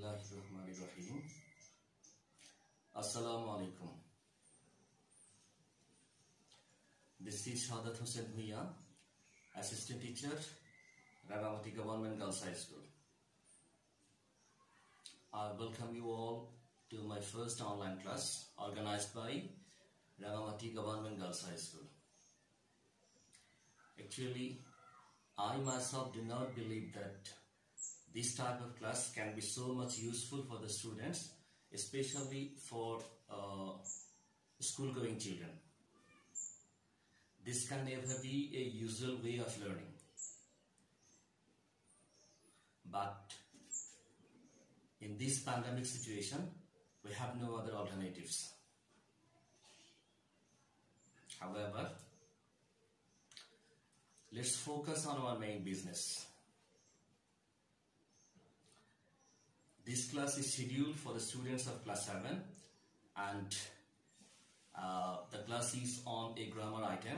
Bismillahirrahmanirrahim. Assalamu alaikum. This is Shahadat Hussain Bhuiya, Assistant Teacher, Rangamati Government Girls High School. I welcome you all to my first online class organized by Rangamati Government Girls High School. Actually, I myself do not believe that this type of class can be so much useful for the students, especially for school-going children. This can never be a usual way of learning. But in this pandemic situation, we have no other alternatives. However, let's focus on our main business. This class is scheduled for the students of class 7 and the class is on a grammar item,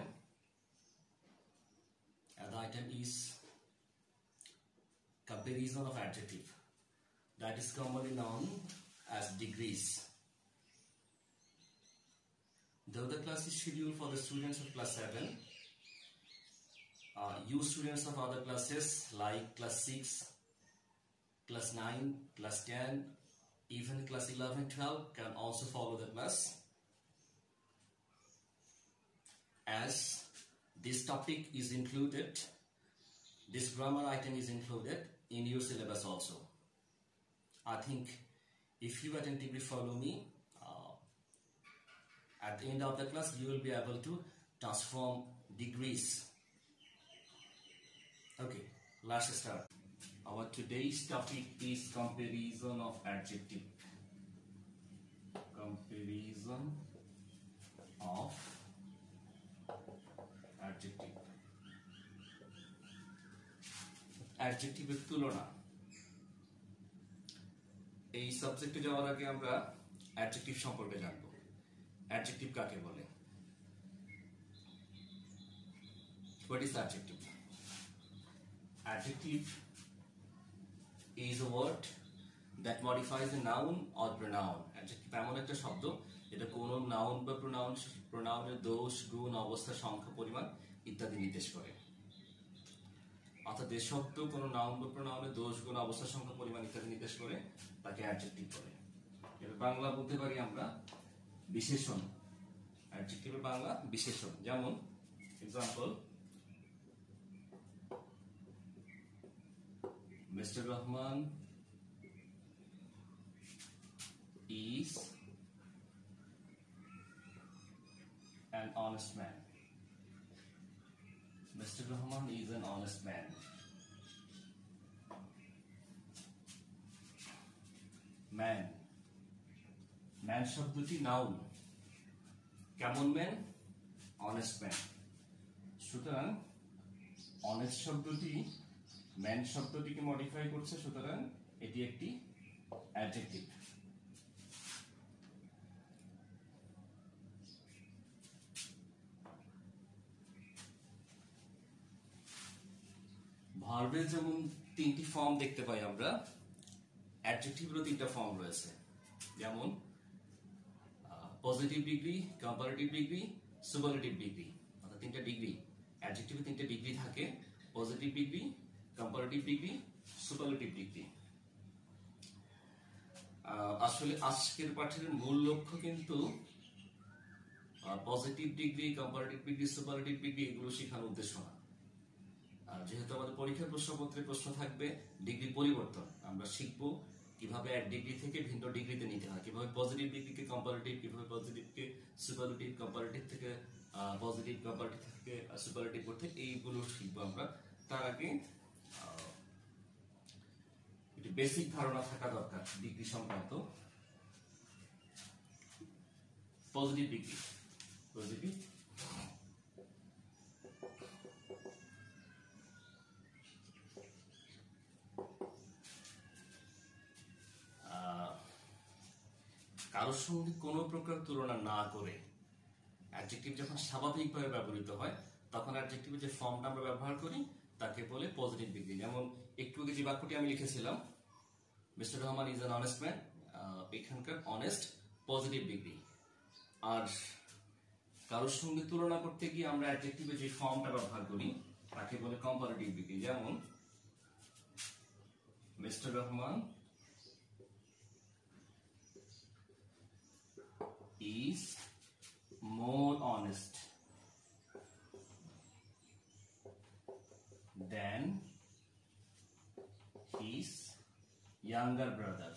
and the item is comparison of adjective, that is commonly known as degrees. Though the class is scheduled for the students of class 7, you students of other classes like class 6, class 9, class 10, even class 11, 12 can also follow the class, as this topic is included, this grammar item is included in your syllabus also. I think if you attentively follow me, at the end of the class you will be able to transform degrees. Okay, let's start. Our today's topic is comparison of adjective. Comparison of adjective. Adjective এর তুলনা। এই সাবজেক্টে যাওয়ার আগে আমরা adjective সম্পর্কে জানব। Adjective কাকে বলে? What is adjective? Adjective is a word that modifies a noun or pronoun. Adjective এমন একটা শব্দ যেটা কোনো নাউন বা প্রোনাউনের দোষ, গুণ, অবস্থা, সংখ্যা, পরিমাণ ইত্যাদি নির্দেশ করে। অর্থাৎ যে শব্দ কোনো নাউন বা প্রোনাউনের দোষ, গুণ, অবস্থা, সংখ্যা, পরিমাণ ইত্যাদি নির্দেশ করে তাকে অ্যাডজেক্টিভ বলে। এর বাংলা বলতে পারি আমরা বিশেষণ। অ্যাডজেক্টিভের বাংলা বিশেষণ। যেমন example, Mr. Rahman is an honest man. Mr. Rahman is an honest man. Man. Man শব্দটি নাউন। কেমন ম্যান? honest man. সুতরাং honest শব্দটি ম্যান শব্দটিকে মডিফাই করছে, সুতরাং এটি একটি অ্যাডজেক্টিভ। ভার্বের যেমন তিনটি ফর্ম দেখতে পাই আমরা, অ্যাডজেক্টিভেরও তিনটা ফর্ম রয়েছে। যেমন positive degree, comparative degree, superlative degree. অর্থাৎ তিনটা ডিগ্রি, অ্যাডজেক্টিভে তিনটা ডিগ্রি থাকে, positive degree, comparative degree, superlative degree. আসলে আজকের পাঠের মূল লক্ষ্য কিন্তু positive degree, comparative degree, superlative degree এগুলো শেখানোর উদ্দেশ্য না। যেহেতু আমাদের পরীক্ষার প্রশ্নপত্রে প্রশ্ন থাকবে ডিগ্রি পরিবর্তন, আমরা শিখবো কিভাবে এক ডিগ্রি থেকে ভিন্ন ডিগ্রিতে নিতে হয়, কিভাবে পজিটিভ ডিগ্রিকে কম্পারেটিভ, কিভাবে পজিটিভকে সুপারলেটিভ, কম্পারেটিভ থেকে পজিটিভ, কম্পারেটিভ থেকে সুপারলেটিভ করতে, এইগুলো শিখবো আমরা। তার আগে একটি বেসিক ধারণা থাকা দরকার ডিগ্রি সংক্রান্ত। পজিটিভ ডিগ্রি, পজিটিভ কারোর সঙ্গে কোনো প্রকার তুলনা না করে অ্যাডজেক্টিভ যখন স্বাভাবিকভাবে ব্যবহৃত হয় তখন অ্যাডজেক্টিভের যে ফর্মটা আমরা ব্যবহার করি তাকে বলে পজিটিভ ডিগ্রি। যেমন একটু আগে যে বাক্যটি আমি লিখেছিলাম, mister Rahman is an honest man, এখানকার অনেস্ট পজিটিভ ডিগ্রি। আর কারোর সঙ্গে তুলনা করতে গিয়ে আমরা অ্যাডজেক্টিভে যে ফর্মটা ব্যবহার করি তাকে বলে কম্পারেটিভ ডিগ্রি। যেমন mister Rahman is more honest than his younger brother.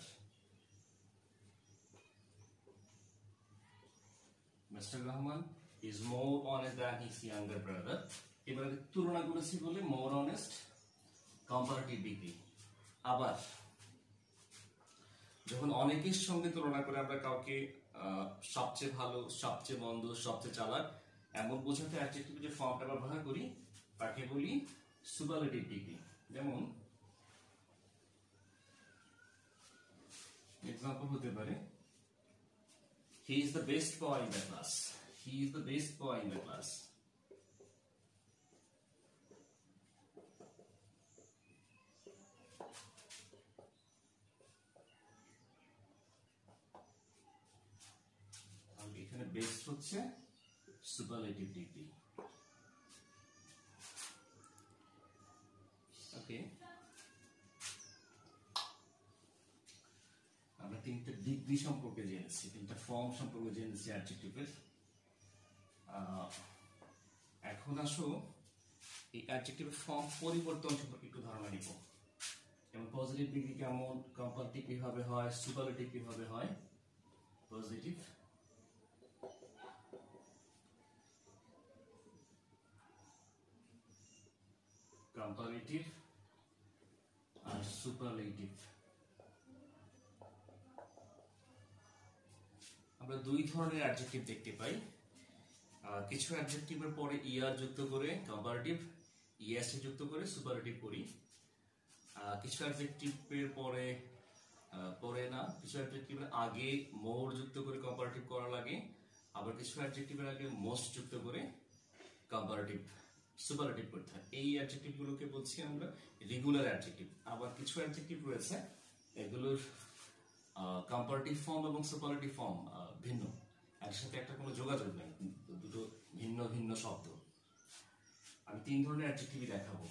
Mr. Rahman is more honest than his younger brother. এবারে তুলনা করেছি বলে more honest কম্পারেটিভ ডিগ্রি। আবার যখন অনেকের সঙ্গে তুলনা করে আমরা কাউকে সবচেয়ে ভালো, সবচেয়ে মন্দ, সবচেয়ে চালাক এমন বোঝাতে অ্যাডজেক্টিভ যে ফর্মটা ব্যবহার করি তাকে বলি সুপারলেটিভ ডিগ্রি। যেমন এক্সাম্পল হতে পারে he is the best boy in the class. He is the best boy in the class. এখানে বেস্ট হচ্ছে সুপারলেটিভ ডিগ্রি। ওকে, আমরা তিনটা ডিগ্রি সম্পর্কে জেনেছি, তিনটা ফর্ম সম্পর্কে জেনেছি অ্যাডজেক্টিভের। এখন আসো এই অ্যাডজেক্টিভের ফর্ম পরিবর্তন সম্পর্কে একটু ধারণা নিব। যেমন পজিটিভ ডিগ্রি কেমন, কম্পারেটিভ কিভাবে হয়, সুপারলেটিভ কিভাবে হয়। পজিটিভ, কম্পারেটিভ আর সুপারলেটিভ। আমরা দুই ধরনের অ্যাডজেক্টিভ দেখতে পাই। কিছু অ্যাডজেক্টিভের পরে ইআর যুক্ত করে কম্পারেটিভ, ইএসটি যুক্ত করে সুপারলেটিভ করি। কিছু অ্যাডজেক্টিভের পরে না, কিছু অ্যাডজেক্টিভের আগে মোর যুক্ত করে কম্পারেটিভ করা লাগে। আবার কিছু অ্যাডজেক্টিভের আগে মোস্ট যুক্ত করে কম্পারেটিভ, সুপারলেটিভ করতে হয়। এই অ্যাডজেক্টিভ গুলোকে বলছি আমরা রেগুলার অ্যাডজেক্টিভ। আবার কিছু অ্যাডজেক্টিভ রয়েছে এগুলোর কম্পারেটিভ ফর্ম এবং সুপারলেটিভ ফর্ম ভিন্ন, এর সাথে একটা কোনো যোগাযোগ নেই, দুটো ভিন্ন ভিন্ন শব্দ। আমি তিন ধরনের অ্যাডজেক্টিভ দেখাবো।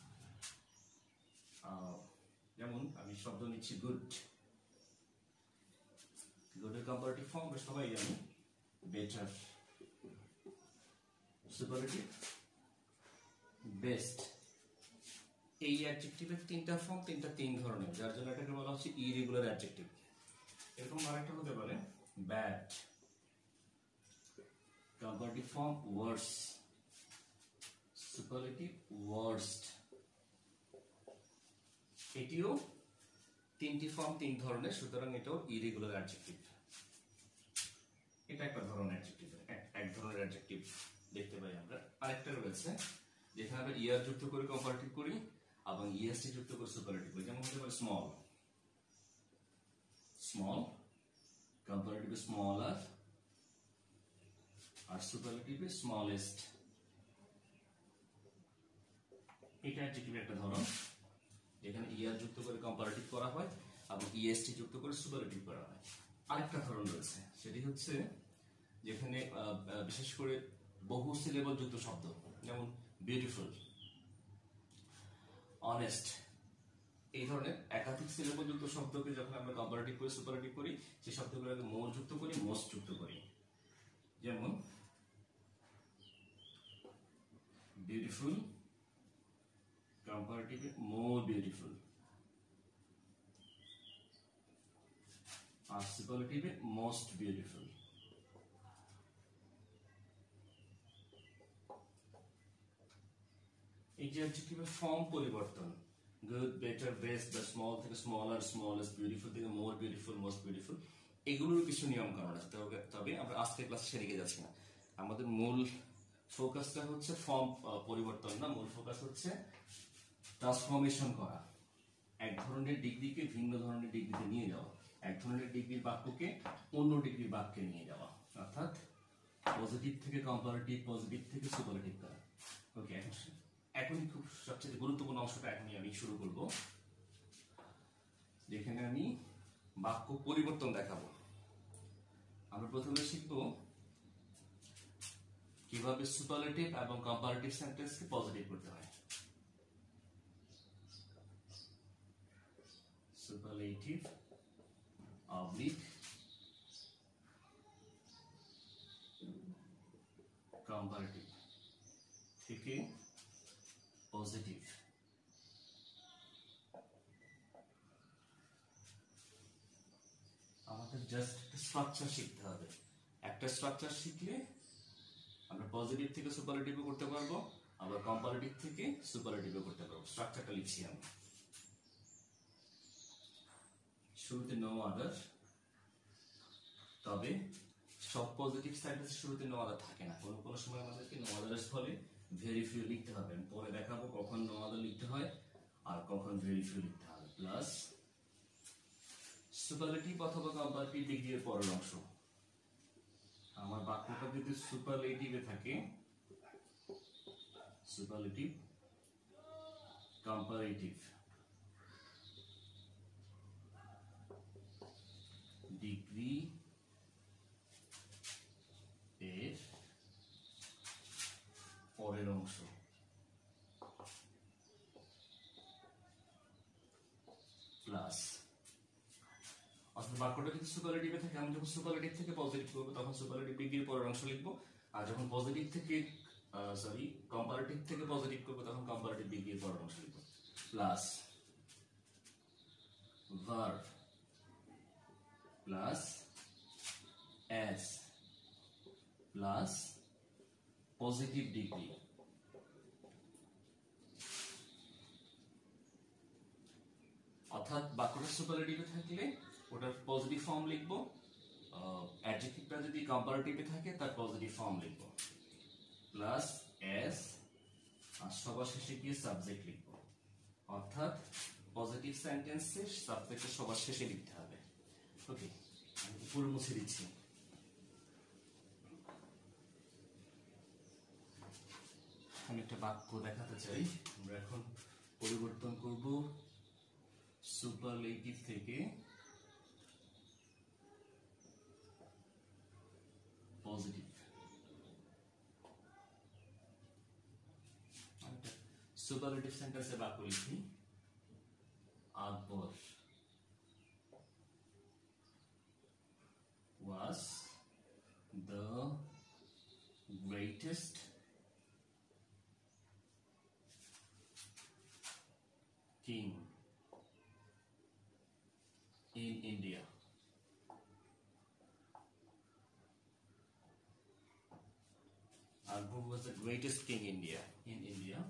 যেমন আমি শব্দ নিচ্ছি গুড। গুডের কম্পারেটিভ ফর্ম আমরা সবাই জানি বেটার। Superlative best. এই অ্যাডজেক্টিভের তিনটা ফর্ম, তিন ধরনের, যার জন্য এটাকে বলা হচ্ছে ইরেগুলার অ্যাডজেক্টিভ। এরকম আরেকটা হতে পারে bad. Comparative form worse, superlative worst. এটিও তিনটি ফর্ম, তিন ধরনের, সুতরাং এটাও ইরেগুলার অ্যাডজেক্টিভ। এটা একটা ধরনের অ্যাডজেক্টিভ, এক ধরনের অ্যাডজেক্টিভ দেখতে পাই আমরা। আরেকটা রয়েছে যেখানে আমরা ইয়ার যুক্ত করে কম্পারেটিভ করি এবং ইএসটি যুক্ত করে সুপারলেটিভ করি। যেমন হতে পারে স্মল, স্মল কম্পারেটিভ স্মলার আর সুপারলেটিভ স্মলেস্ট। এটা অ্যাডজেক্টিভের একটা ধরন যেখানে ইয়ার যুক্ত করে কম্পারেটিভ করা হয় এবং ইএসটি যুক্ত করে সুপারলেটিভ করা হয়। আরেকটা ধরন রয়েছে, সেটি হচ্ছে যেখানে বিশেষ করে বহু সিলেবল যুক্ত শব্দ, যেমন বিউটিফুল, অনেস্ট, এই ধরনের একাধিক সিলেবল যুক্ত শব্দকে যখন আমরা কম্পারেটিভ করে সুপারলেটিভ করি, সেই শব্দগুলোকে মোর যুক্ত করি, মোস্ট যুক্ত করি। যেমন বিউটিফুল কম্পারেটিভ মোর বিউটিফুল, আর সুপারলেটিভ মোস্ট বিউটিফুল। এই যে অ্যাডজেক্টিভের ফর্ম পরিবর্তন, গুড, বেটার, বেস্ট বা স্মল থেকে স্মলার, স্মলেস্ট, বিউটিফুল থেকে মোর বিউটিফুল, মোস্ট বিউটিফুল, এগুলোর কিছু নিয়ম কানুন আছে। তবে আমরা আজকের ক্লাসে সেদিকে যাচ্ছি না। আমাদের মূল ফোকাসটা হচ্ছে ফর্ম পরিবর্তন না, মূল ফোকাস হচ্ছে ট্রান্সফরমেশন করা, এক ধরনের ডিগ্রিকে ভিন্ন ধরনের ডিগ্রিতে নিয়ে যাওয়া, এক ধরনের ডিগ্রির বাক্যকে অন্য ডিগ্রির বাক্যে নিয়ে যাওয়া, অর্থাৎ পজিটিভ থেকে কম্পারেটিভ, পজিটিভ থেকে সুপারলেটিভ করা। ওকে, এখন খুব সবচেয়ে গুরুত্বপূর্ণ অংশটা এখনই আমি শুরু করব। যেখানে আমি বাক্য পরিবর্তন দেখাবো। আমরা প্রথমে শিখব কিভাবে সুপারলেটিভ এবং কম্পারেটিভ সেন্টেন্সকে পজিটিভ করতে হয়। সুপারলেটিভ অবলিক কম্পারেটিভ থেকে পজিটিভ। আমাদের জাস্ট স্ট্রাকচার শিখতে হবে। একটা স্ট্রাকচার শিখলে আমরা পজিটিভ থেকে সুপারলেটিভও করতে পারবো, আবার কম্পারেটিভ থেকে সুপারলেটিভও করতে পারবো। স্ট্রাকচারটা লিখছি আমি। শুরুতে নো আদার, তবে সব পজিটিভ সেন্টেন্সের শুরুতে নো আদার থাকে না। কোনো কোনো সময় আমাদেরকে নো আদারের ফলে ভেরি ফিউ লিখতে হবে। আমি পরে দেখাবো কখন নো আদার লিখতে হয় আর কখন ভেরি ফিউ লিখতে হবে। প্লাস সুপারলেটিভ অথবা কম্পারেটিভ ডিগ্রি এর পরের অংশ। আমার বাক্যটা যদি সুপারলেটিভে থাকে, সুপারলেটিভ কম্পারেটিভ ডিগ্রি এর পরের অংশ প্লাস, অর্থাৎ বাক্যটা যদি সুপারলেটিভে থাকে, আমি যখন সুপারলেটিভ থেকে পজিটিভ করবো তখন সুপারলেটিভ ডিগ্রির পরের অংশ লিখবো, আর যখন পজিটিভ থেকে কম্পারেটিভ থেকে পজিটিভ করবো তখন কম্পারেটিভ ডিগ্রির পরের অংশ লিখবো। Plus verb plus as plus positive degree. অর্থাৎ বাক্যটা সুপারলেটিভে থাকলে ওটার পজিটিভ ফর্ম লিখবো, অ্যাডজেক্টিভটা যদি কম্পারেটিভে থাকে তার পজিটিভ ফর্ম লিখবো, প্লাস এস আর সবার শেষে গিয়ে সাবজেক্ট লিখবো। অর্থাৎ পজিটিভ সেন্টেন্সে সাবজেক্টটা সবার শেষে লিখতে হবে। ওকে, আমি পুরো মুছে দিচ্ছি। আমি একটা বাক্য দেখাতে চাই। আমরা এখন পরিবর্তন করব সুপারলেটিভ থেকে পজিটিভ। সুপারলেটিভ সেন্টেন্সে বাক্য লিখি। আকবর was the greatest king in India. Akbar was the greatest king in India.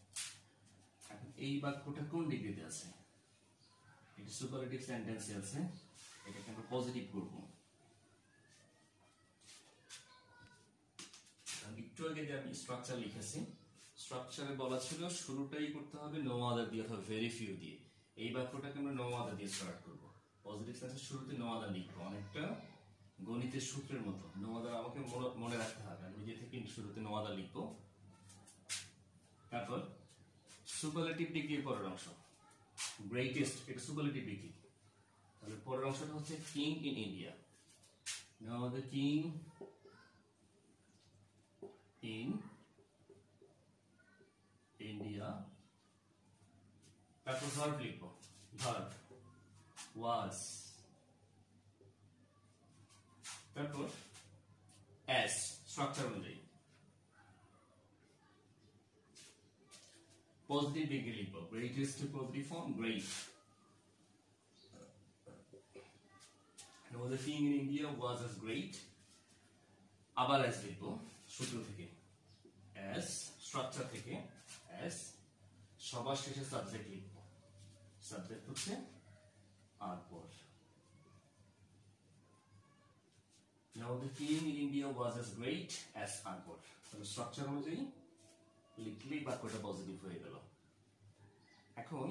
এই বাক্যটা কোন ডিগ্রিতে আছে? এটা সুপারলেটিভ সেন্টেন্সে আছে, এটাকে আমরা পজিটিভ করব। একটু আগে যে আমি স্ট্রাকচার লিখেছি, স্ট্রাকচারে বলা ছিল শুরুটাই করতে হবে নো আদার দিয়ে অথবা ভেরি ফিউ দিয়ে। এই বাক্যটাকে আমরা নো আদার দিয়ে স্টার্ট করব। পজিটিভ সেন্সের শুরুতে নো আদার লিখবো, অনেকটা গণিতের সূত্রের মতো। নো আদার আমাকে মনে রাখতে হবে, আমি নিজে থেকে শুরুতে নো আদার লিখবো। তারপর সুপারলেটিভ ডিগ্রির পরের অংশ গ্রেটেস্ট, এটা সুপারলেটিভ ডিগ্রি। তাহলে পরের অংশটা হচ্ছে king in India. Now the king in India. তারপর ভার্ব লিখবো, ভার্ব ওয়াজ। তারপর এস স্ট্রাকচার অনুযায়ী পজিটিভ ডিগ্রি লিখবো, greatest positive form great. The king in India was as great, আবার এস লিখবো সূত্র থেকে, এস স্ট্রাকচার থেকে এস, সবার শেষে সাবজেক্ট লিখবো, সাবজেক্ট হচ্ছে Akbar. Now the king in India was as great as Akbar. তাহলে স্ট্রাকচার অনুযায়ী লিখলেই বাক্যটা পজিটিভ হয়ে গেল। এখন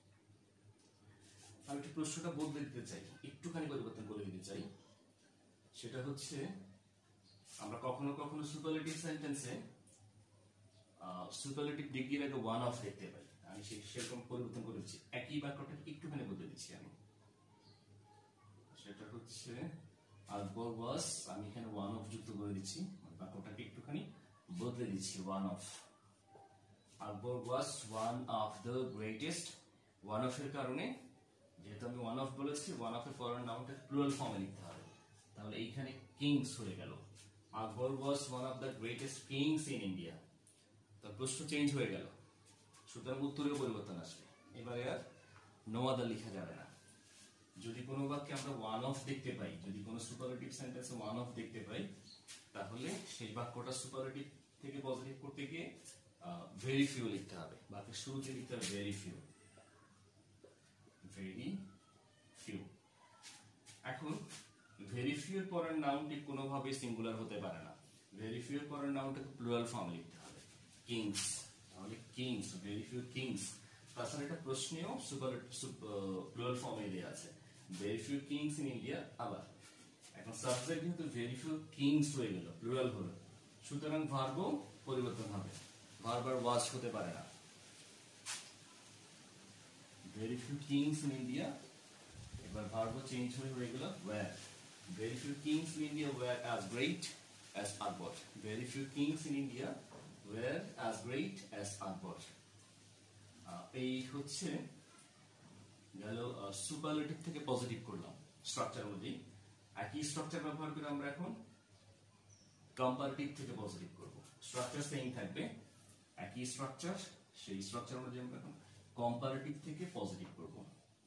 আমি একটু প্রশ্নটা বদলে দিতে চাই, একটুখানি পরিবর্তন করে দিতে চাই। সেটা হচ্ছে আমরা কখনো কখনো সুপারলেটিভ সেন্টেন্সে সুপারলেটিভ ডিগ্রির আগে ওয়ান অফ দেখতে পাই। আমি সেরকম পরিবর্তন করে দিচ্ছি, একই বাক্যটা একটুখানি বদলে দিচ্ছি আমি। হচ্ছে আকবর ওয়াজ, আমি এখানে ওয়ান অফ যুক্ত করে দিচ্ছি, বাক্যটাকে একটুখানি বদলে দিচ্ছি। One of, Akbar was one of the greatest. One of এর কারণে, যেহেতু আমি ওয়ান অফ বলেছি, ওয়ান অফ এর পরের নামটা প্লুরাল ফর্মে লিখতে হবে, তাহলে এইখানে কিংস হয়ে গেল। Akbar was one of the greatest kings in India. তো প্রশ্ন চেঞ্জ হয়ে গেল, সুতরাং উত্তরেও পরিবর্তন আসবে। এবারে আর নো আদার লেখা যাবে না। যদি কোনো বাক্যে আমরা ওয়ান অফ দেখতে পাই, যদি কোনো সুপারলেটিভ সেন্টেন্সে ওয়ান অফ দেখতে পাই, তাহলে সেই বাক্যটা সুপারলেটিভ থেকে পজিটিভ করতে গিয়ে ভেরি ফিউ লিখতে হবে। বাক্যের শুরুতে লিখতে হবে ভেরি ফিউ, ভেরি ফিউ। এখন ভেরি ফিউ এর পরের নাউনটি কোনোভাবে সিঙ্গুলার হতে পারে না। ভেরি ফিউ এর পরের নাউনটাকে প্লুরাল ফর্মে লিখতে হবে, কিংস। তাহলে কিংস, ভেরি ফিউ কিংস। তাছাড়া এটা প্রশ্নেও প্লুরাল ফর্মে দেওয়া আছে, very few kings in India. আবার এখন সাবজেক্ট যেহেতু ভেরি ফিউ কিংস হয়ে গেল, প্লুরাল হলো, সুতরাং ভার্বও পরিবর্তন হবে, ভার্ব আর ওয়াজ হতে পারে না। Very few kings in India, এবার ভার্বও চেঞ্জ হয়ে গেল were. Very few kings in India were as great as Akbar. Very few kings in India were as great as Akbar. এই হচ্ছে গেল সুপারলেটিভ থেকে পজিটিভ করলাম স্ট্রাকচার অনুযায়ী। একই স্ট্রাকচার ব্যবহার করে আমরা এখন কম্পারেটিভ থেকে পজিটিভ করব। স্ট্রাকচার সেম থাকবে, একই স্ট্রাকচার, সেই স্ট্রাকচার অনুযায়ী আমরা এখন কম্পারেটিভ থেকে পজিটিভ করব।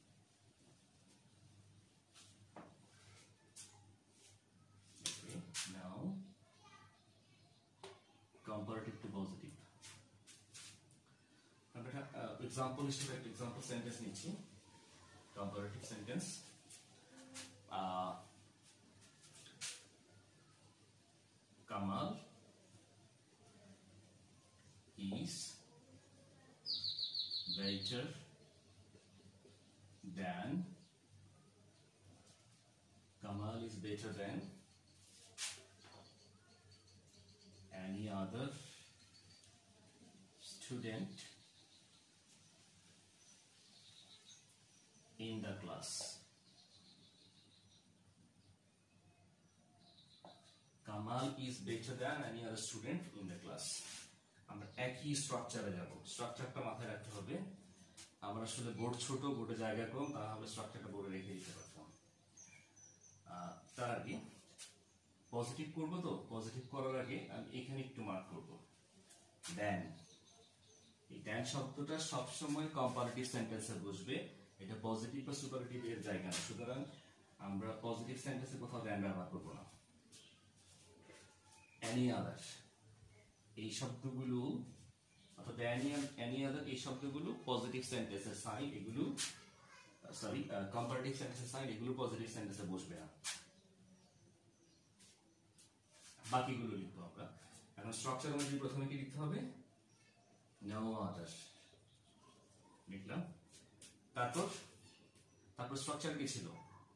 Now comparative to positive. আমরা এক্সাম্পল হিসেবে একটা এক্সাম্পল সেন্টেন্স নিচ্ছি, comparative sentence. Kamal is better than, Kamal is better than any other student in the class. Kamal is better than any other student in the class. আমরা একই স্ট্রাকচারে যাব, স্ট্রাকচারটা মাথায় রাখতে হবে। আমরা আসলে বোর্ড ছোট, বোর্ডে জায়গা কম, তাহলে স্ট্রাকচারটা বোর্ডে রেখে দিতে পারতাম। তার আগে পজিটিভ করব, তো পজিটিভ করার আগে আমি এখানে একটু মার্ক করব দেন। এই দেন শব্দটা সবসময় কম্পারেটিভ সেন্টেন্সে বসবে, এটা পজিটিভ বা সুপারলেটিভ এর জায়গা না, সুতরাং আমরা পজিটিভ সেন্টেন্সে কোথাও দেন ব্যবহার করব না। any other, এই শব্দগুলো অর্থাৎ any other, এই শব্দগুলো পজিটিভ সেন্টেন্সের সাইন, এগুলো সরি কম্পারেটিভ সেন্টেন্সের সাইন, এগুলো পজিটিভ সেন্টেন্সে বসবে না, বাকিগুলো লিখবো আমরা। এখন স্ট্রাকচার অনুযায়ী প্রথমে কি লিখতে হবে, no other লিখলাম। তারপর স্ট্রাকচার কি ছিল,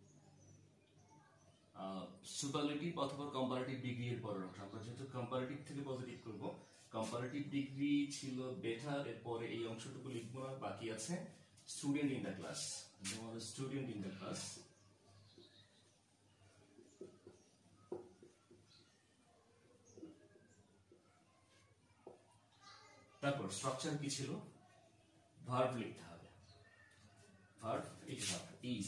সুপারলেটিভ অথবা কম্পারেটিভ ডিগ্রি এর পরের অংশ। আমরা যেহেতু কম্পারেটিভ থেকে পজিটিভ করব, কম্পারেটিভ ডিগ্রি ছিল বেটার, এরপরে এই অংশটুকু লিখবো না, বাকি আছে student in the class, student in the class. তারপর স্ট্রাকচার কি ছিল, ভার্ব লিখতে হবে, ভার্ব ইজ।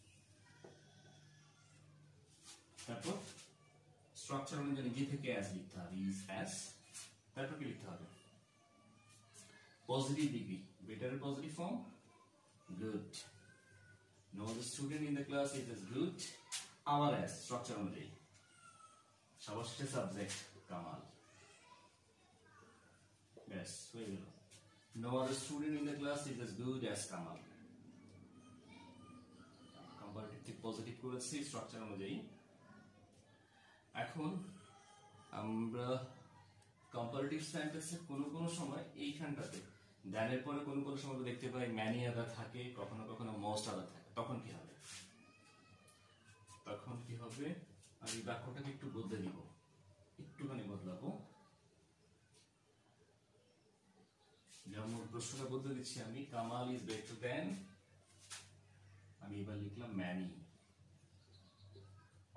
তারপর স্ট্রাকচার অনুযায়ী নিজে থেকে অ্যাজ লিখতে হবে, ইজ অ্যাজ। তারপর কি লিখতে হবে, positive degree, better positive form good, no the student in the class is as good, আবার অ্যাজ স্ট্রাকচার অনুযায়ী, সর্বশেষে সাবজেক্ট কামাল, ব্যাস হয়ে গেল, no other student in the class is as good as Kamal. Comparative থেকে পজিটিভ করেছি স্ট্রাকচার অনুযায়ী। এখন আমরা কম্পারেটিভ সেন্টেন্সে কোনো সময় এইখানটাতে দ্যানের পরে কোনো সময় দেখতে পাই ম্যানি আদার থাকে, কখনো কখনো মোস্ট আদার থাকে। তখন কি হবে, আমি বাক্যটাকে একটু বদলে দিব, একটুখানি বদলাবো। যেমন প্রশ্নটা বদলে দিচ্ছি আমি, কামাল ইজ বেটার দেন, আমি এবার লিখলাম ম্যানি।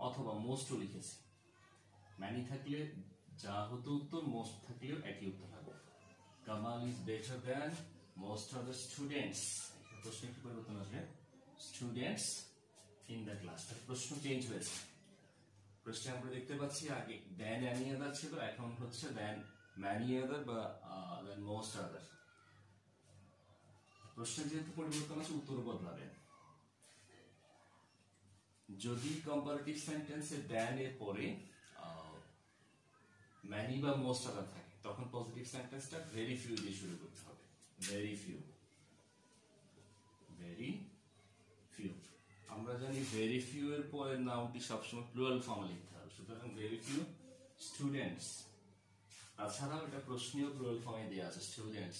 অথবা মোস্টও লিখেছি। ম্যানি থাকলে যা হতো উত্তর, মোস্ট থাকলেও একই উত্তর হবে। Kamal is better than most of the students. প্রশ্ন কি পরিবর্তন আসবে, স্টুডেন্টস ইন দ্য ক্লাস। প্রশ্ন চেঞ্জ হয়েছে। প্রশ্নে আমরা দেখতে পাচ্ছি আগে দেন এনি আদার ছিল, এখন হচ্ছে দেন ম্যানি আদার বা দেন মোস্ট আদার। প্রশ্নে যেহেতু পরিবর্তন আছে, উত্তর বদলাবে। যদি কম্পারেটিভ সেন্টেন্সে দেন এর পরে ম্যানি বা মোস্ট আদার থাকে, তখন পজিটিভ সেন্টেন্সটা ভেরি ফিউ দিয়ে শুরু করতে হবে। Very few, very few. আমরা জানি ভেরি ফিউ এর পরে নাউনটি সবসময় প্লুরাল ফর্মে লিখতে হবে, সুতরাং ভেরি ফিউ স্টুডেন্টস। তাছাড়াও এটা প্রশ্নীয় প্লুরাল ফর্মে দেওয়া আছে, students.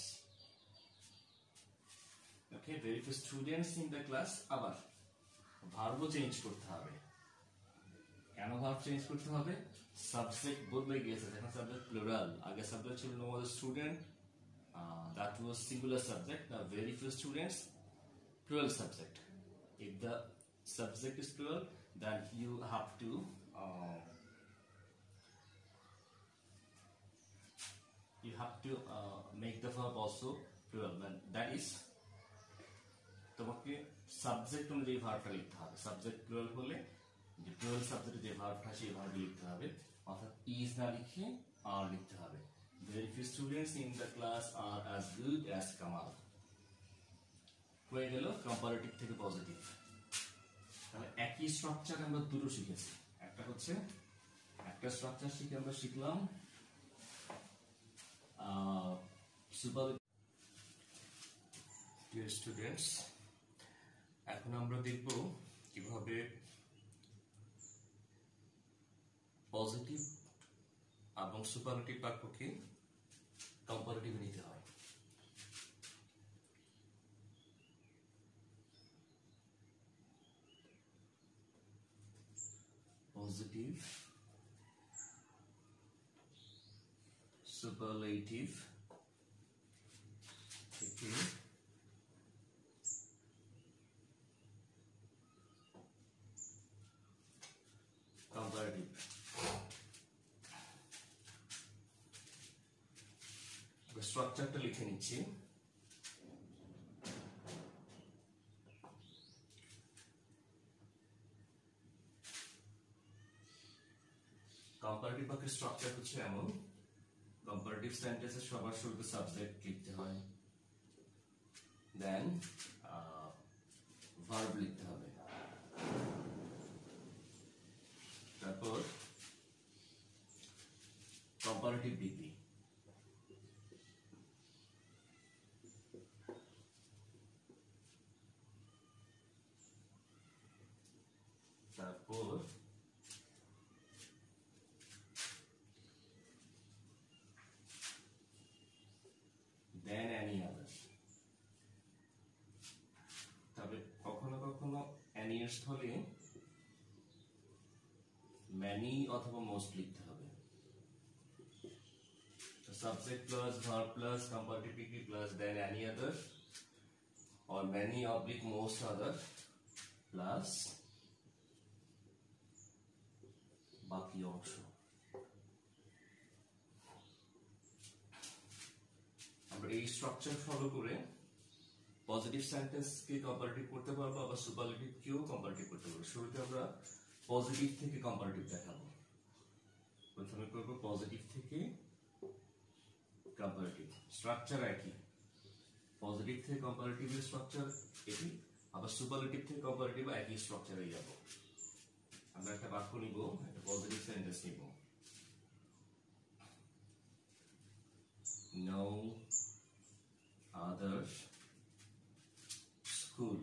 Okay, very few students in the class. আবার ভার্বও চেঞ্জ করতে হবে। কেন ভার্ব চেঞ্জ করতে হবে? সাবজেক্ট বদলে গিয়েছে, এখন সাবজেক্ট প্লুরাল। আগে সাবজেক্ট ছিল no other student, that was singular subject. Now very few students, plural subject. If the subject is plural, then you have to make the verb also plural. That is, তোমাকে subject অনুযায়ী ভার্বটা লিখতে হবে। Subject plural হলে যে plural সাবজেক্টে যে ভার্বটা সেই ভার্ব লিখতে হবে, অর্থাৎ ইজ না লিখে আর লিখতে হবে। Very few students in the class are as good as Kamal. হয়ে গেল কম্পারেটিভ থেকে পজিটিভ। তাহলে একই স্ট্রাকচার আমরা দুটো শিখেছি। একটা হচ্ছে একটা স্ট্রাকচার শিখে আমরা শিখলাম ডিয়ার স্টুডেন্টস, এখন আমরা দেখব কিভাবে পজিটিভ এবং সুপারলেটিভ বাক্যকে কম্পারেটিভ নিতে হয়। পজিটিভ, সুপারলেটিভ থেকে কম্পারেটিভ। স্ট্রাকচারটা লিখে নিচ্ছি। কম্পারেটিভ বাক্যের স্ট্রাকচার হচ্ছে এমন, কম্পারেটিভ সেন্টেন্সে সবার শুরুতে সাবজেক্ট লিখতে হয়, দেন ভার্ব লিখতে হবে, তারপর কম্পারেটিভ ডিগ্রি, তারপর দেন এনি আদার। তবে কখনো কখনো এনি এর স্থলে ম্যানি অথবা মোস্ট লিখতে হবে। Subject plus verb plus comparative degree plus than any other or many oblique most other plus বাকি অংশ। আমরা এই স্ট্রাকচার ফলো করে পজিটিভ সেন্টেন্স কে কম্পারেটিভ করতে পারবো, আবার সুপারলেটিভ কেও কম্পারেটিভ করতে পারবো। শুরুতে আমরা পজিটিভ থেকে কম্পারেটিভ দেখাবো। প্রথমে করব পজিটিভ থেকে কম্পারেটিভ। স্ট্রাকচার একই, পজিটিভ থেকে কম্পারেটিভ এর স্ট্রাকচার এটি, আবার সুপারলেটিভ থেকে কম্পারেটিভ একই স্ট্রাকচারে যাব। আমরা একটা বাক্য নিব, একটা পজিটিভ সেন্টেন্স নিব। No other school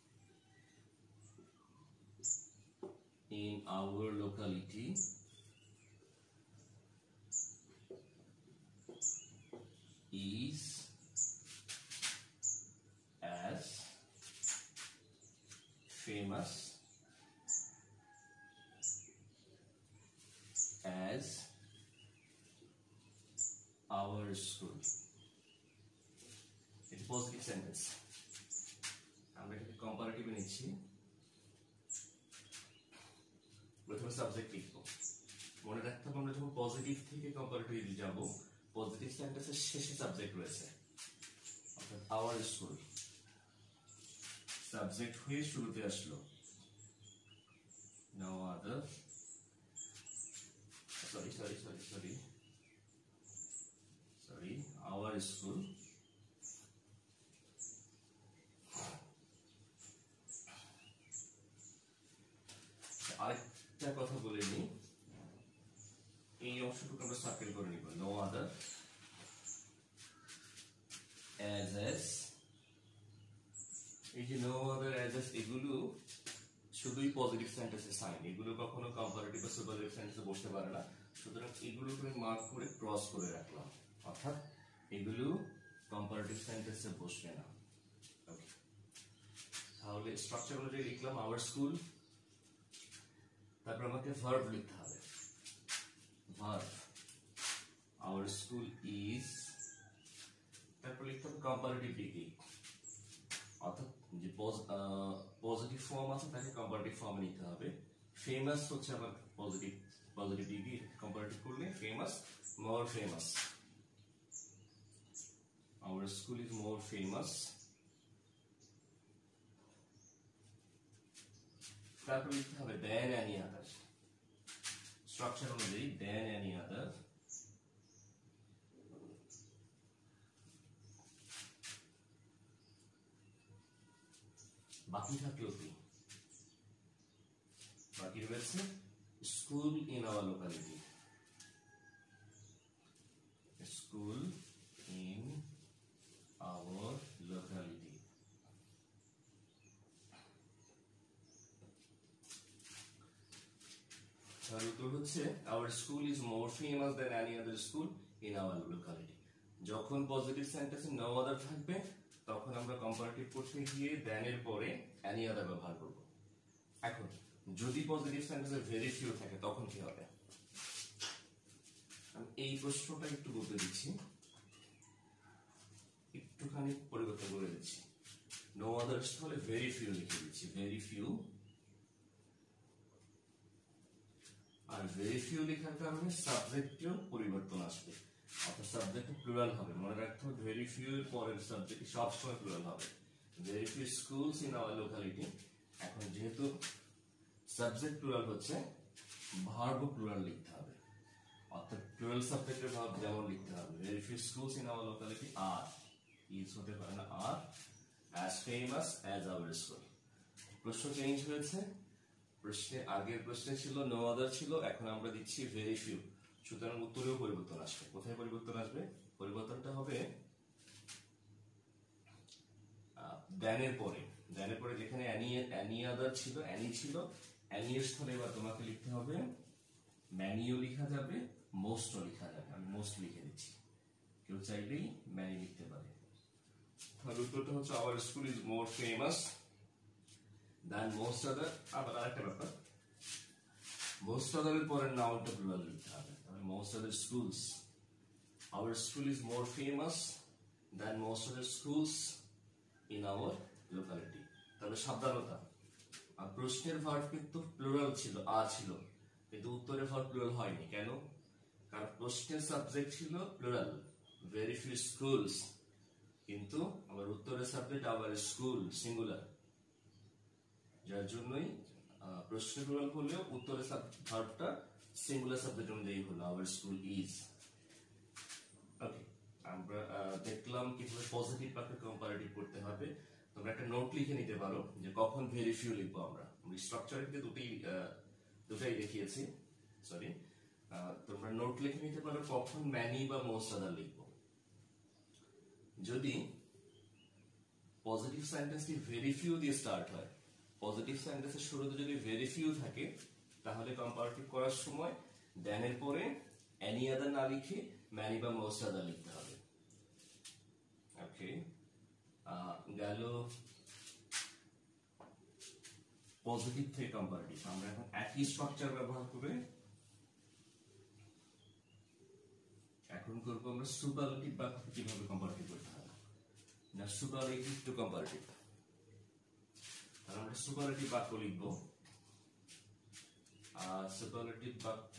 in our locality is as famous as our school. It's a positive sentence. আমরা এটাকে কম্পারেটিভে নিচ্ছি। প্রথমে সাবজেক্ট লিখবো। মনে রাখতে হবে আমরা যখন পজিটিভ থেকে কম্পারেটিভ যাব, পজিটিভ সেন্টেন্সের শেষে সাবজেক্ট রয়েছে, অর্থাৎ আওয়ার স্কুল সাবজেক্ট হয়ে শুরুতে আসলো, no other, sorry, our school আরেকটা কথা বলে নিই, এই অংশটুকু আমরা সার্কেল করে নিব, no other as এই যে no other as এগুলো শুধুই পজিটিভ সেন্টেন্সে সাইন, এগুলো কখনো কম্পারেটিভ বা সুপারলেটিভ সেন্টেন্সে বসতে পারে না, সুতরাং এগুলো করে মার্ক করে ক্রস করে রাখলাম, অর্থাৎ এগুলো কম্পারেটিভ সেন্টেন্সে বসবে না। ওকে, তাহলে স্ট্রাকচার অনুযায়ী লিখলাম আওয়ার স্কুল, তারপর আমাকে ভার্ব লিখতে হবে, ভার্ব আওয়ার স্কুল ইজ, তারপর লিখতে হবে কম্পারেটিভ ডিগ্রি, অর্থাৎ যে পজিটিভ ফর্ম আছে তাকে কম্পারেটিভ ফর্মে নিতে হবে। ফেমাস হচ্ছে আবার পজিটিভ ডিগ্রি, কম্পারেটিভ করলে famous, more famous, our school is more famous. তারপর লিখতে হবে দেন এনি আদার, স্ট্রাকচার অনুযায়ী দেন এনি আদার, বাকি থাকলো কি, বাকি রয়েছে school in our locality, school in our locality. তার উত্তর হচ্ছে our school is more famous than any other school in our locality. যখন পজিটিভ সেন্টেন্সে নো আদার থাকবে তখন আমরা কম্পারেটিভ করতে গিয়ে দেন এর পরে এনি আদার ব্যবহার করব। এখন যদি পজিটিভ সেন্টেন্সে ভেরি ফিউ থাকে তখন কি হবে, আমি এই প্রশ্নটা একটু বলতে দিচ্ছি, একটুখানি পরিবর্তন করে দিচ্ছি, নো আদার্স হলে ভেরি ফিউ লিখে দিচ্ছি, ভেরি ফিউ, আর ভেরি ফিউ লেখার কারণে সাবজেক্টেও পরিবর্তন আসবে, অর্থাৎ সাবজেক্ট প্লুরাল হবে। মনে রাখতে হবে ভেরি ফিউ এর পরের সাবজেক্ট সবসময় প্লুরাল হবে, very few schools in our locality. এখন যেহেতু সাবজেক্ট প্লুরাল হচ্ছে, ভার্বও প্লুরাল লিখতে হবে, অর্থাৎ প্লুরাল সাবজেক্টের ভার্ব যেমন লিখতে হবে, very few schools in our locality are, is হতে পারে না, আর as famous as our school. প্রশ্ন চেঞ্জ হয়েছে, প্রশ্নে আগের প্রশ্নে ছিল নো আদার ছিল, এখন আমরা দিচ্ছি ভেরি ফিউ, সুতরাং উত্তরেও পরিবর্তন আসবে। কোথায় পরিবর্তন আসবে, পরিবর্তনটা হবে দেনের পরে, দেনের পরে যেখানে অ্যানি আদার ছিল, অ্যানি ছিল, অ্যানি এর স্থলে এবার তোমাকে লিখতে হবে ম্যানিও লিখা যাবে, মোস্টও লিখা যাবে, আমি মোস্ট লিখে দিচ্ছি, কেউ চাইলেই ম্যানি লিখতে পারে। তাহলে উত্তরটা হচ্ছে our school is more famous than most other. আবার আরেকটা ব্যাপার, মোস্ট আদার এর পরে নাউনটা প্লুরাল লিখতে হবে, তাহলে most other schools, our school is more famous than most other schools in our locality. তাহলে সাবধানতা, আর প্রশ্নের ভার্ব কিন্তু প্লুরাল ছিল, ছিল, কিন্তু উত্তরের ভার্ব প্লুরাল হয়নি। কেন? কারণ প্রশ্নের সাবজেক্ট ছিল প্লুরাল, ভেরি ফিউ স্কুলস, কিন্তু আমার উত্তরের সাবজেক্ট আওয়ার স্কুল সিঙ্গুলার, যার জন্যই প্রশ্ন প্লুরাল হলেও উত্তরের ভার্বটা সিঙ্গুলার সাবজেক্ট অনুযায়ী হলো, আওয়ার স্কুল ইজ। ওকে, আমরা দেখলাম কিভাবে পজিটিভ বাক্যে কম্পারেটিভ করতে হবে। তোমরা একটা নোট লিখে নিতে পারো যে কখন ভেরি ফিউ লিখবো। আমরা স্ট্রাকচারে দুটাই দেখিয়েছি, সরি, তোমরা নোট লিখে নিতে পারো কখন ম্যানি বা মোস্ট আদার লিখবো। যদি পজিটিভ সেন্টেন্সটি ভেরি ফিউ দিয়ে স্টার্ট হয়, পজিটিভ সেন্টেন্সের শুরুতে যদি ভেরি ফিউ থাকে তাহলে কম্পারেটিভ করার সময় দেন এর পরে এনি আদার না লিখে ম্যানি বা মোস্ট আদার লিখতে হবে। ওকে, গেল পজিটিভ থেকে কম্পারেটিভ। আমরা এখন একই স্ট্রাকচার ব্যবহার করে এখন করবো আমরা সুপারলেটিভ বাক্যকে কিভাবে কম্পারেটিভ করতে হবে, না সুপারলেটিভ টু সুপারলেটিভ বাক্য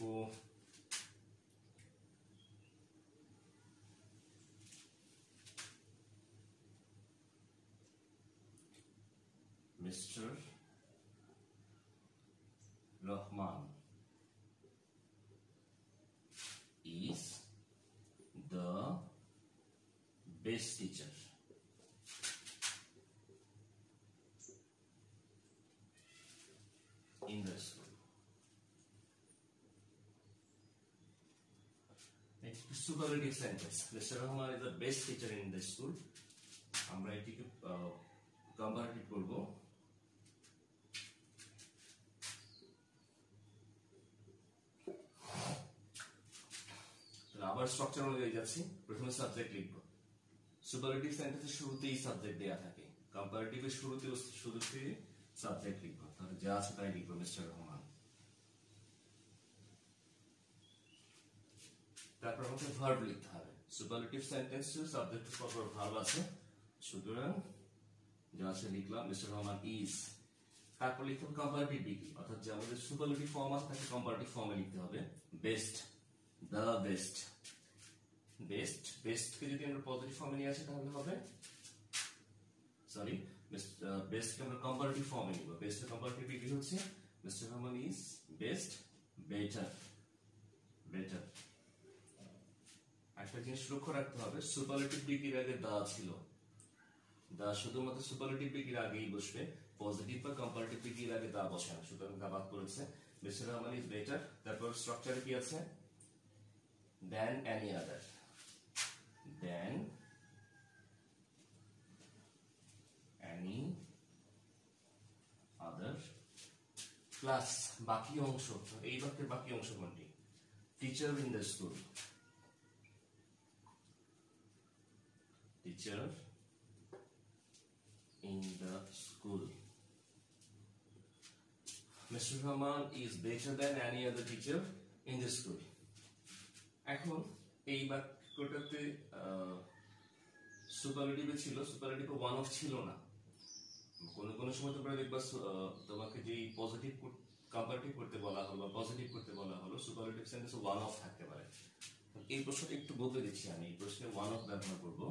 mister Rahman is the best teacher. In the school. Next, superlative sentence. Mr. Rahman is the best teacher in the school. আমরা এটিকে কম্পারেটিভ করব। আবার স্ট্রাকচার অনুযায়ী যাচ্ছি। প্রথমে সাবজেক্ট লিখব। সুপারলেটিভ সেন্টেন্সের শুরুতেই সাবজেক্ট দেয়া থাকে, কম্পারেটিভের শুরুতেও সাবজেক্ট লিখব। তাহলে যা আছে তাই লিখব, মিস্টার রহমান। তারপর আমাকে ভার্ব লিখতে হবে। সুপারলেটিভ সেন্টেন্সে সাবজেক্টের পর ভার্ব আছে, সুতরাং যা আছে লিখলাম, মিস্টার রহমান ইজ। তারপর লিখতে হবে কম্পারেটিভ ডিগ্রি, অর্থাৎ যে আমাদের সুপারলেটিভ ফর্ম আছে তাকে কম্পারেটিভ ফর্মে লিখতে হবে। Best, the best. বেস্ট, বেস্টকে যদি আমরা পজিটিভ ফর্মে নিয়ে আসি তাহলে হবে, সরি, বেস্টকে আমরা কম্পারেটিভ ফর্মে নিব। বেস্টের কম্পারেটিভ ডিগ্রি হচ্ছে mister Rahman is best, better. Better. একটা জিনিস লক্ষ্য রাখতে হবে, সুপারলেটিভ ডিগ্রির আগে দা ছিল। দা শুধুমাত্র সুপারলেটিভ ডিগ্রির আগেই বসবে, পজিটিভ বা কম্পারেটিভ ডিগ্রির আগে দা বসে না, সুতরাং দা বাদ করেছে। Mister Rahman is better. তারপর স্ট্রাকচারে কি আছে? than any other, than any other plus বাকি অংশ। এই বাক্যের বাকি অংশ কোনটি? Teacher in the school, teacher in the school. Mr. Rahman is better than any other teacher in the school. এখন এই বাক্যটাতে সুপারলেটিভে ছিল, সুপারলেটিভে ওয়ান অফ ছিল না। কোন সময় তোমরা দেখবা তোমাকে যে পজিটিভ কম্পারেটিভ করতে বলা হলো, পজিটিভ করতে বলা হলো, সুপারলেটিভ সেন্টেন্সে ওয়ান অফ থাকতে পারে। এই প্রশ্নটা একটু বলতে দিচ্ছি আমি, এই প্রশ্নে ওয়ান অফ ব্যবহার করব।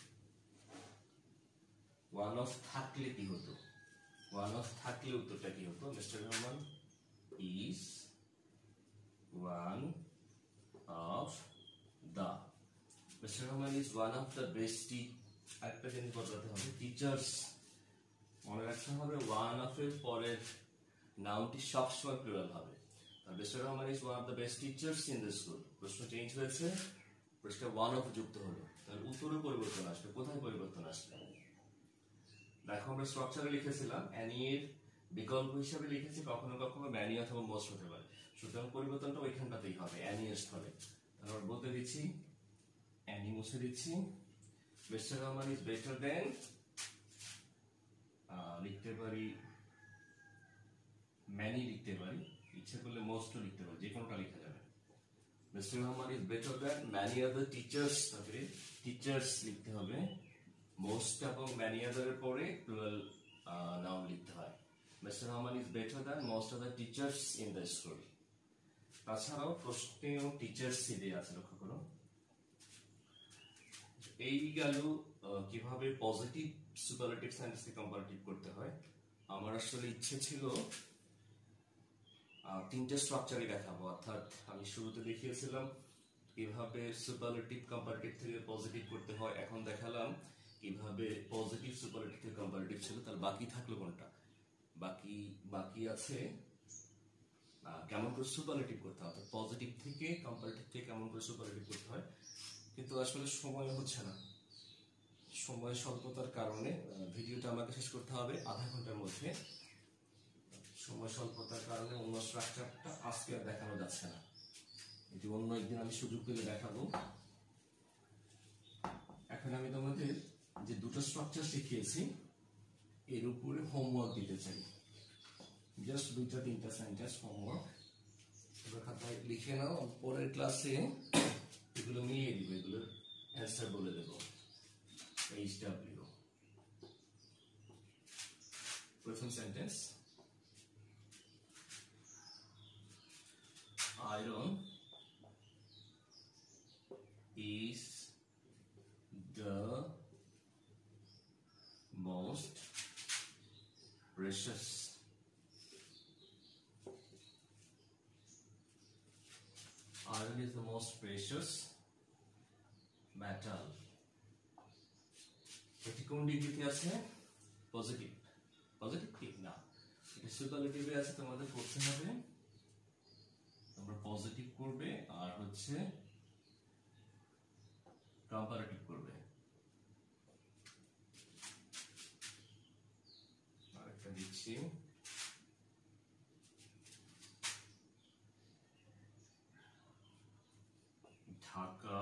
ওয়ান অফ থাকলে কি হতো? ওয়ান অফ থাকলে উত্তরটা কি হতো? Mister Rahman is one of the, mister Rahman is one of the best. একটা জিনিস বদলাতে হবে, টিচার্স। মনে রাখতে হবে ওয়ান অফ এর পরের নাউনটি সবসময় প্লুরাল হবে। Mister Rahman is one of the best teachers in the school. প্রশ্ন চেঞ্জ হয়েছে, প্রশ্নে ওয়ান অফ যুক্ত হলো, তাহলে উত্তরে পরিবর্তন আসবে। কোথায় পরিবর্তন আসবে? দেখো আমরা স্ট্রাকচারে লিখেছিলাম অ্যানি এর বিকল্প হিসেবে লিখেছি কখনো কখনো ম্যানি অথবা মোস্ট হতে পারে, সুতরাং পরিবর্তনটা ওইখানটাতেই হবে, অ্যানি এর স্থলে। তাহলে আমরা বলতে দিচ্ছি অ্যানি মুছে দিচ্ছি। Mister Rahman is better than, লিখতে পারি ম্যানি, লিখতে পারি, ইচ্ছে করলে মোস্টও লিখতে পারি, যে কোনোটা লেখা যাবে। Mister Rahman is better than many other teachers, তাহলে টিচার্স লিখতে হবে। মোস্ট এবং ম্যানি আদারের পরে প্লুরাল নাউন লিখতে হয়। Mister Rahman is better than most of the teachers in the school. তাছাড়াও প্রশ্নেও টিচার্স দিয়ে আছে, লক্ষ্য করো। এই গেল কিভাবে পজিটিভ সুপারলেটিভ সেন্টেন্সকে কম্পারেটিভ করতে হয়। আমার আসলে ইচ্ছে ছিল তিনটে স্ট্রাকচারই দেখাবো, অর্থাৎ আমি শুরুতে দেখিয়েছিলাম কিভাবে সুপারলেটিভ কম্পারেটিভ থেকে পজিটিভ করতে হয়, এখন দেখালাম কিভাবে পজিটিভ সুপারলেটিভ থেকে কম্পারেটিভ ছিল। তার বাকি থাকলো কোনটা? বাকি আছে কেমন করে সুপারলেটিভ করতে হয়, পজিটিভ থেকে কম্পারেটিভ থেকে কেমন করে সুপারলেটিভ করতে হয়। কিন্তু আসলে সময় হচ্ছে না, সময় স্বল্পতার কারণে ভিডিওটা আমাকে শেষ করতে হবে আধা ঘন্টার মধ্যে। সময় স্বল্পতার কারণে অন্য স্ট্রাকচারটা আজকে আর দেখানো যাচ্ছে না, এটি অন্য একদিন আমি সুযোগ পেলে দেখাবো। এখন আমি তোমাদের যে দুটো স্ট্রাকচার শিখিয়েছি এর উপরে হোমওয়ার্ক দিতে চাই, জাস্ট দুইটা তিনটা সেন্টেন্স হোমওয়ার্ক। এবার খাতায় লিখে নাও, পরের ক্লাসে এগুলো মিলিয়ে দিব, এগুলোর অ্যান্সার বলে দেবো। HW প্রথম sentence, precious. Iron is the most precious metal. এটি কোন ডিগ্রিতে আছে? পজিটিভ। পজিটিভ ঠিক না, এটা সুপারলেটিভে আছে। তোমাদের করতে হবে, তোমরা পজিটিভ করবে আর হচ্ছে কম্পারেটিভ করবে। আরেকটা দিচ্ছি, Dhaka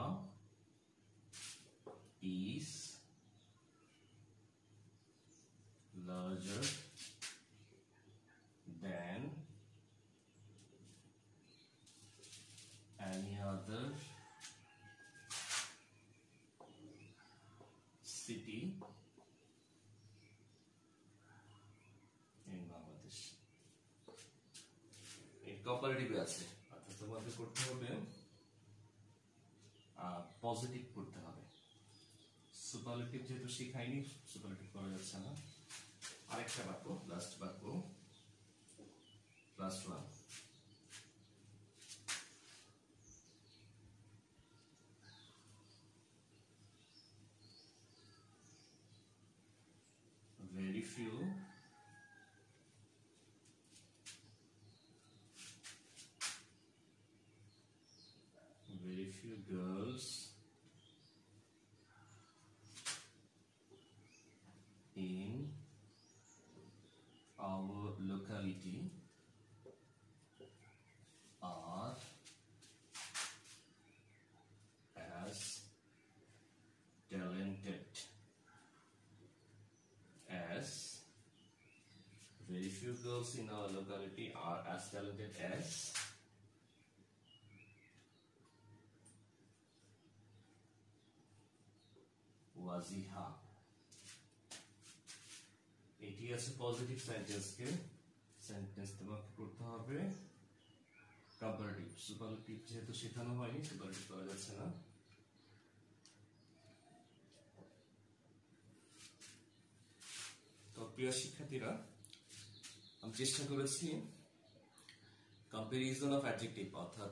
is larger than any other city in Bangladesh. এই কম্পারেটিভ আছে, অর্থাৎ তোমাদের করতে হবে পজিটিভ করতে হবে। সুপারলেটিভ যেহেতু শিখাইনি, সুপারলেটিভ করা যাচ্ছে না। আরেকটা বাক্য, লাস্ট বাক্য, last one. Very few girls in our locality are as talented as very few girls in our locality are as talented as Wajiha. এটি আছে পজিটিভ সেন্টেন্সকে, সেন্টেন্স তোমাকে করতে হবে কম্পারেটিভ। সুপারলেটিভ যেহেতু শেখানো হয়নি, সুপারলেটিভ করা যাচ্ছে না। তো প্রিয় শিক্ষার্থীরা, আমি চেষ্টা করেছি কম্পারিজন অফ অ্যাডজেক্টিভ, অর্থাৎ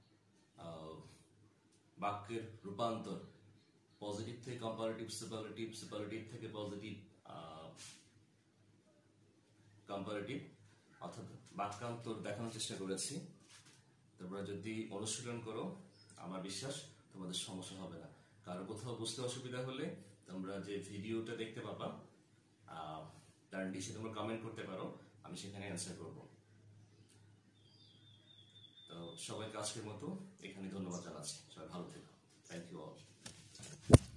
বাক্যের রূপান্তর পজিটিভ থেকে কম্পারেটিভ, সুপারলেটিভ, সুপারলেটিভ থেকে পজিটিভ কম্পারেটিভ, অর্থাৎ বাক্যান্তর দেখানোর চেষ্টা করেছি। তোমরা যদি অনুশীলন করো, আমার বিশ্বাস তোমাদের সমস্যা হবে না। কারো কোথাও বুঝতে অসুবিধা হলে তোমরা যে ভিডিওটা দেখতে পাবা তার নিচে তোমরা কমেন্ট করতে পারো, আমি সেখানে অ্যান্সার করব। তো সবাইকে আজকের মতো এখানে ধন্যবাদ জানাচ্ছি। সবাই ভালো থেকো। Thank you all.